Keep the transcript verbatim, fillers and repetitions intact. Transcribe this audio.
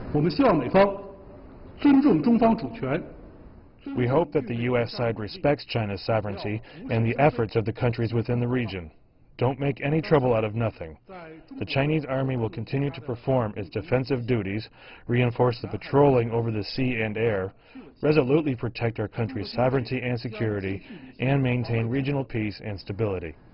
我们希望美方尊重中方主权。 We hope that the U S side respects China's sovereignty and the efforts of the countries within the region. Don't make any trouble out of nothing. The Chinese Army will continue to perform its defensive duties, reinforce the patrolling over the sea and air, resolutely protect our country's sovereignty and security, and maintain regional peace and stability.